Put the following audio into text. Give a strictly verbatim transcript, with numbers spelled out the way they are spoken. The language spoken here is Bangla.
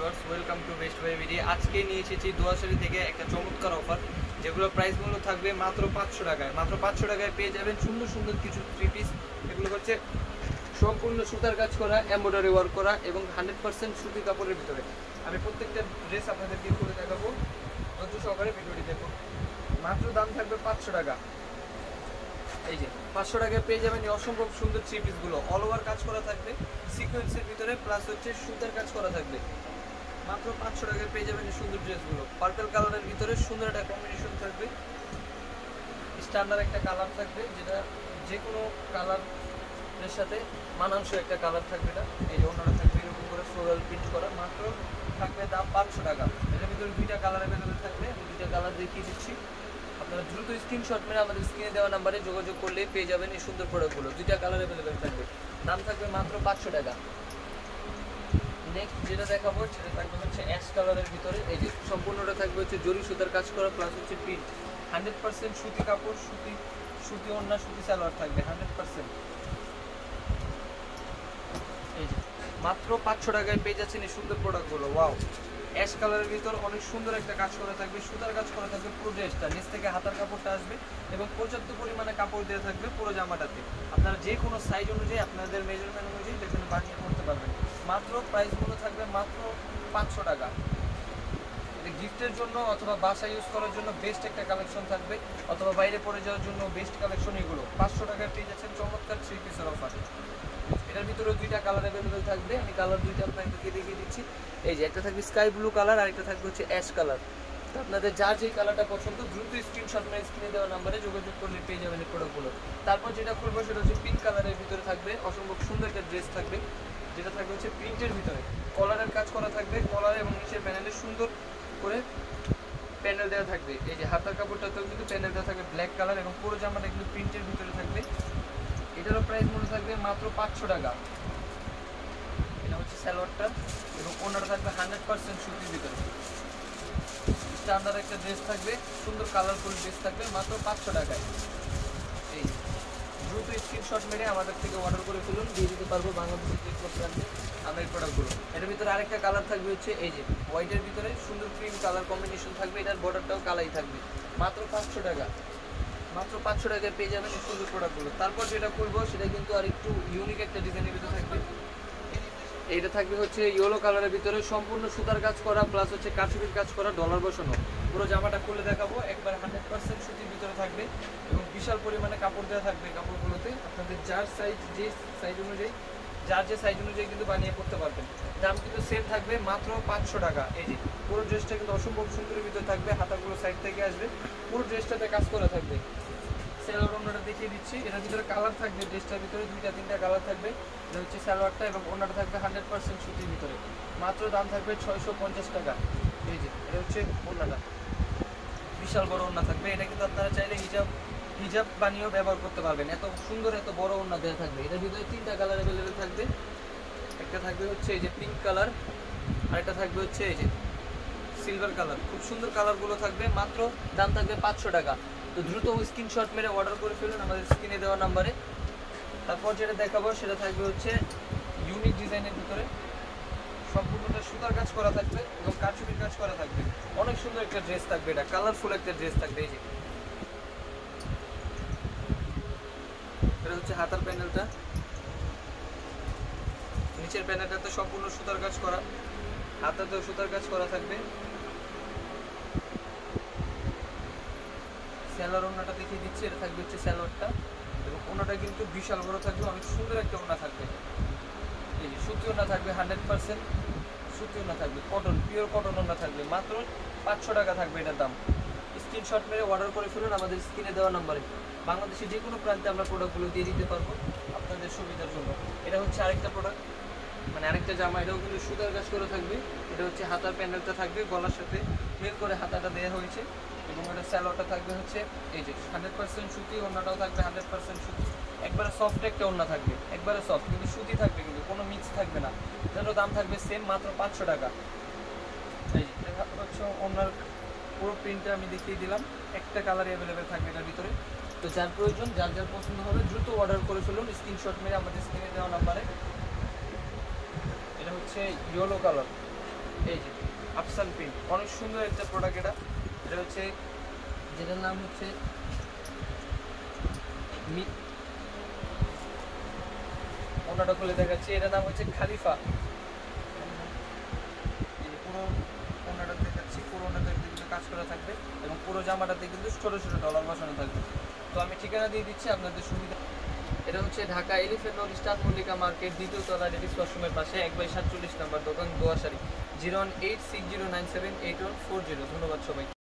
Viewers, welcome to best buy ভিডি। আজকে নিয়ে এসেছি দোয়াশাড়ি থেকে একটা চমৎকার অফার, যেগুলো প্রাইস মূল্য থাকবে মাত্র পাঁচশো টাকায়। মাত্র পাঁচশো টাকায় পেয়ে যাবেন সুন্দর সুন্দর কিছু থ্রি পিস। এগুলো হচ্ছে সম্পূর্ণ সুতার কাজ করা, এমব্রয়ডারি ওয়ার্ক করা এবং হান্ড্রেড পার্সেন্ট সুতি কাপড়ের ভিতরে। আমি প্রত্যেকটা ড্রেস আপনাদেরকে খুলে দেখাবো, ধৈর্য সহকারে ভিডিওটি দেখুন। মাত্র দাম থাকবে পাঁচশো টাকা। এই যে পাঁচশো টাকায় পেয়ে যাবেন এই অসম্ভব সুন্দর থ্রি পিসগুলো। অল ওভার কাজ করা থাকবে সিকোয়েন্সের ভিতরে, প্লাস হচ্ছে সুতার কাজ করা থাকবে। মাত্র পাঁচশো টাকায় পেয়ে যাবেন এই সুন্দর ড্রেসগুলো। পার্পল কালারের ভিতরে সুন্দর একটা কম্বিনেশন থাকবে, স্ট্যান্ডার্ড একটা কালার থাকবে, যেটা যে কোনো কালারের সাথে মানানসই একটা কালার থাকবে। এটা এই যে অন্যরা থাকবে এরকম করে ফ্লোরাল প্রিন্ট করা। মাত্র থাকবে দাম পাঁচশো টাকা। এটার ভিতরে দুইটা কালার অ্যাভেলেবেল থাকবে, আমি দুইটা কালার দেখিয়ে দিচ্ছি। আপনারা দ্রুত স্ক্রিনশট মেরে আমাদের স্ক্রিনে দেওয়া নাম্বারে যোগাযোগ করলে পেয়ে যাবেন এই সুন্দর প্রোডাক্টগুলো। দুইটা কালার অ্যাভেলেবেল থাকবে, দাম থাকবে মাত্র পাঁচশো টাকা। নেক্সট যেটা দেখাবো সেটা থাকবে হচ্ছে অ্যাশ কালারের ভিতরে। এই যে সম্পূর্ণটা থাকবে হচ্ছে জরি সুতার কাজ করা, প্লাস হচ্ছে প্রিন্ট। হান্ড্রেড পার্সেন্ট সুতি কাপড়, সুতি সুতি ওড়না, সুতি সালোয়ার থাকবে হান্ড্রেড পার্সেন্ট। এই যে মাত্র পাঁচশো টাকায় পেয়ে যাচ্ছেন এই সুন্দর প্রোডাক্টগুলো। ওয়াও, অ্যাশ কালারের ভিতর অনেক সুন্দর একটা কাজ করা থাকবে, সুতার কাজ করা থাকবে পুরো ড্রেসটা। নিচ থেকে হাতার কাপড়টা আসবে এবং পর্যাপ্ত পরিমাণে কাপড় দেওয়া থাকবে পুরো জামাটাতে। আপনারা যে কোনো সাইজ অনুযায়ী আপনাদের মেজারমেন্ট অনুযায়ী দেখবেন বানিয়ে করতে পারবেন। মাত্র প্রাইসগুলো থাকবে মাত্র পাঁচশো টাকা। এটা গিফটের জন্য অথবা বাসায় ইউজ করার জন্য বেস্ট একটা কালেকশন থাকবে, অথবা বাইরে পরে যাওয়ার জন্য বেস্ট কালেকশন এগুলো। পাঁচশো টাকায় পেয়ে যাচ্ছেন চমৎকার থ্রি পিসের অফার। এটার ভিতরে দুইটা কালার অ্যাভেলেবেল থাকবে, আমি কালার দুইটা আপনাদেরকে দেখিয়ে দিচ্ছি। এই যে একটা থাকবে স্কাই ব্লু কালার, আর একটা থাকবে হচ্ছে অ্যাশ কালার। তো আপনাদের যার যে কালারটা পছন্দ দ্রুত স্ক্রিনশট মেরে স্ক্রিনে দেওয়া নাম্বারে যোগাযোগ করলে পেয়ে যাবেন এই প্রোডাক্টগুলো। তারপর যেটা করবো সেটা হচ্ছে পিঙ্ক কালারের ভিতরে থাকবে অসম্ভব সুন্দর একটা ড্রেস থাকবে, যেটা থাকবে হচ্ছে প্রিন্টের ভিতরে। কলারের কাজ করা থাকবে, কলার এবং নিচের প্যানেলে সুন্দর করে প্যানেল দেওয়া থাকবে। এই যে হাতার কাপড়টাতেও কিন্তু প্যানেল দেওয়া থাকবে ব্ল্যাক কালার, এবং পুরো জামাটা কিন্তু প্রিন্টের ভিতরে থাকবে। এটারও প্রাইস মূল্য থাকবে মাত্র পাঁচশো টাকা। এটা হচ্ছে সালোয়ারটা, এবং ওনাটা থাকবে হান্ড্রেড পার্সেন্ট সুতির ভিতরে। স্ট্যান্ডার্ড একটা ড্রেস থাকবে, সুন্দর কালারফুল ড্রেস থাকবে মাত্র পাঁচশো টাকায়। এই দ্রুত স্ক্রিনশট মেরে আমাদের থেকে অর্ডার করে ফেলুন, দিয়ে দিতে পারবো বাংলাদেশের যে কোনো প্রান্তে আমরা এই প্রোডাক্টগুলো। এটার ভিতরে আরেকটা কালার থাকবে হচ্ছে এই যে হোয়াইটের ভিতরে সুন্দর ক্রিম কালার কম্বিনেশন থাকবে, এটার বর্ডারটাও কালাই থাকবে। মাত্র পাঁচশো টাকা। মাত্র পাঁচশো টাকায় পেয়ে যাবেন এই সুন্দর প্রোডাক্টগুলো। তারপর যেটা করবো সেটা কিন্তু আর একটু ইউনিক একটা ডিজাইনের ভিতরে থাকবে। এইটা থাকবে হচ্ছে ইয়েলো কালারের ভিতরে সম্পূর্ণ সুতার কাজ করা, প্লাস হচ্ছে কারচুপির কাজ করা, ডলার বসানো। পুরো জামাটা খুলে দেখাবো, একবার হান্ড্রেড পার্সেন্ট সুতির ভিতরে থাকবে এবং বিশাল পরিমাণে কাপড় দেওয়া থাকবে। কাপড়গুলোতে আপনাদের যার সাইজ, যে সাইজ অনুযায়ী যার যে সাইজ অনুযায়ী কিন্তু বানিয়ে করতে পারবেন। দাম কিন্তু সেম থাকবে মাত্র পাঁচশো টাকা। এই যে পুরো ড্রেসটা কিন্তু অসম্ভব সুন্দরের ভিতরে থাকবে, হাতাগুলো সাইড থেকে আসবে, পুরো ড্রেসটাতে কাজ করা থাকবে। সালোয়ার ওড়নাটা দেখিয়ে দিচ্ছি। এটার ভিতরে কালার থাকবে, ড্রেসটার ভিতরে দুইটা তিনটা কালার থাকবে। এটা হচ্ছে সালোয়ারটা, এবং ওড়নাটা থাকবে হান্ড্রেড পার্সেন্ট সুতির ভিতরে। মাত্র দাম থাকবে ছয়শো পঞ্চাশ টাকা। এই যে এটা হচ্ছে ওড়নাটা, বিশাল বড় ওড়না থাকবে। এটা কিন্তু আপনারা চাইলে হিজাব হিজাব বানিয়েও ব্যবহার করতে পারবেন, এত সুন্দর এত বড় ওড়না দেওয়া থাকবে। এটার ভিতরে তিনটা কালার অ্যাভেলেবেল থাকবে। একটা থাকবে হচ্ছে এই যে পিঙ্ক কালার, আরেকটা থাকবে হচ্ছে এই যে সিলভার কালার। খুব সুন্দর কালারগুলো থাকবে। মাত্র দাম থাকবে পাঁচশো টাকা। তো দ্রুত স্ক্রিনশট মেরে অর্ডার করে ফেলুন আমাদের স্ক্রিনে দেওয়া নাম্বারে। তারপর যেটা দেখাবো সেটা থাকবে হচ্ছে ইউনিক ডিজাইনের ভিতরে, সম্পূর্ণটা সুতার কাজ করা থাকবে এবং কারচুপির কাজ করা থাকবে। অনেক সুন্দর একটা ড্রেস থাকবে, এটা কালারফুল একটা ড্রেস থাকবে। এই যে এটা হচ্ছে হাতার প্যানেলটা, নিচের প্যানেলটাতে সম্পূর্ণ সুতার কাজ করা, হাতাতেও সুতার কাজ করা থাকবে। সালোয়ার ওড়নাটা দেখিয়ে দিচ্ছি। এটা থাকবে হচ্ছে সালোয়ারটা, এবং ওড়নাটা কিন্তু বিশাল বড় থাকবে, অনেক সুন্দর একটা ওড়না থাকবে। এই যে সুতি ওড়না থাকবে, হান্ড্রেড পার্সেন্ট সুতি ওড়না থাকবে, কটন, পিওর কটন ওড়না থাকবে। মাত্র পাঁচশো টাকা থাকবে এটার দাম। স্ক্রিনশট মেরে অর্ডার করে ফেলুন আমাদের স্ক্রিনে দেওয়া নাম্বারে। বাংলাদেশের যে কোনো প্রান্তে আমরা প্রোডাক্টগুলো দিয়ে দিতে পারবো আপনাদের সুবিধার জন্য। এটা হচ্ছে আরেকটা প্রোডাক্ট, মানে আরেকটা জামা, এটাও কিন্তু সুতার কাজ করে থাকবে। এটা হচ্ছে হাতার প্যানেলটা থাকবে, গলার সাথে মিল করে হাতাটা দেওয়া হয়েছে, এবং এটা স্যালোয়ারটা থাকবে হচ্ছে এই যে হান্ড্রেড পার্সেন্ট সুতি, ওড়নাটাও থাকবে হান্ড্রেড পার্সেন্ট সুতি। একবারে সফট একটা ওড়না থাকবে, একবারে সফট, কিন্তু সুতি থাকবে, কিন্তু কোনো মিক্স থাকবে না। এটারও দাম থাকবে সেম, মাত্র পাঁচশো টাকা। এই যে এটা হচ্ছে ওড়নার পুরো প্রিন্টটা আমি দেখিয়ে দিলাম। একটা কালার অ্যাভেলেবেল থাকবে এটার ভিতরে। তো যার প্রয়োজন, যার যার পছন্দ হবে দ্রুত অর্ডার করে ফেলুন স্ক্রিনশট মেরে আমাদের স্ক্রিনে দেওয়া নাম্বারে। এটা হচ্ছে ইয়েলো কালার, এই যে আফসান প্রিন্ট, অনেক সুন্দর একটা প্রোডাক্ট। এটা এটা হচ্ছে যেটার নাম হচ্ছে মি ওনাটা খুলে দেখাচ্ছি, এটার নাম হচ্ছে খালিফা। এই পুরো ওনাটা দেখাচ্ছি, পুরো ওনাটাতে কিন্তু কাজ করা থাকবে এবং পুরো জামাটাতে কিন্তু ছোটো ছোটো ডলার বসানো থাকবে। তো আমি ঠিকানা দিয়ে দিচ্ছি আপনাদের সুবিধা। এটা হচ্ছে Dhaka elephant road star Mallika market, দ্বিতীয় তলা, লেডিস ওয়াশরুমের পাশে, এক বাই সাতচল্লিশ নাম্বার দোকান, দোয়াশাড়ি। Zero one eight six zero nine seven eight one four zero. ধন্যবাদ সবাই।